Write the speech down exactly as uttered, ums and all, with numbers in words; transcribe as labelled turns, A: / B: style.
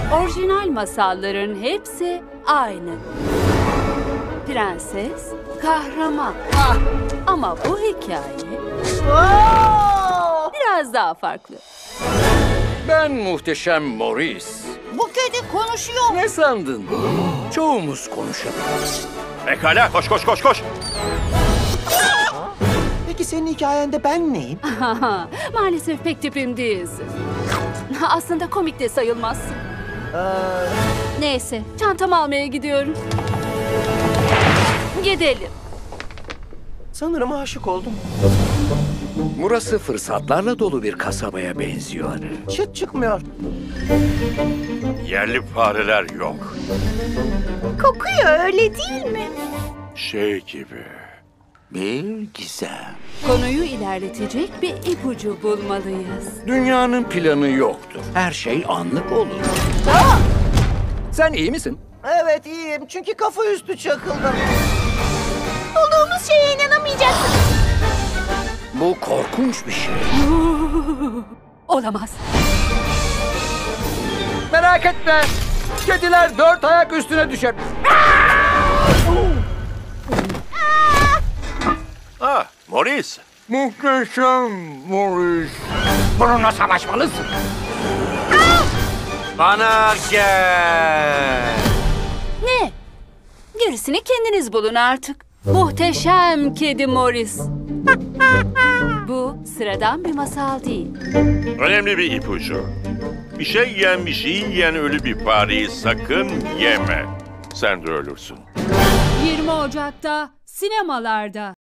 A: Orijinal masalların hepsi aynı. Prenses, kahraman.
B: Ah!
A: Ama bu hikaye
B: Oo!
A: biraz daha farklı.
C: Ben muhteşem Maurice.
B: Bu kedi konuşuyor.
C: Ne sandın? Çoğumuz konuşabiliriz.
D: Pekala, koş koş koş koş.
E: Peki senin hikayende ben neyim?
A: Maalesef pek tipim değilsin. Aslında komik de sayılmazsın.
E: Ee,
A: Neyse, çantamı almaya gidiyorum. Gidelim.
E: sanırım aşık oldum.
C: Burası fırsatlarla dolu bir kasabaya benziyor.
E: Çıt çıkmıyor.
D: Yerli fareler yok.
B: Kokuyor öyle değil mi?
D: Şey gibi.
C: Bir gizem.
A: Konuyu ilerletecek bir ipucu bulmalıyız.
C: Dünyanın planı yoktur. Her şey anlık olur. Sen iyi misin?
E: Evet iyiyim çünkü kafa üstü çakıldım.
B: Bulduğumuz şeye inanamayacaksın.
C: Bu korkunç bir şey.
A: Olamaz.
C: Merak etme. Kediler dört ayak üstüne düşer.
D: Ah, Maurice.
C: Muhteşem Maurice. Bununla savaşmalısın.
D: Bana gel.
A: Ne? Gerisini kendiniz bulun artık. Muhteşem kedi Morris. Bu sıradan bir masal değil.
D: Önemli bir ipucu. Bir şey yiyen bir şeyi yiyen ölü bir fareyi sakın yeme. Sen de ölürsün.
A: yirmi Ocak'ta sinemalarda.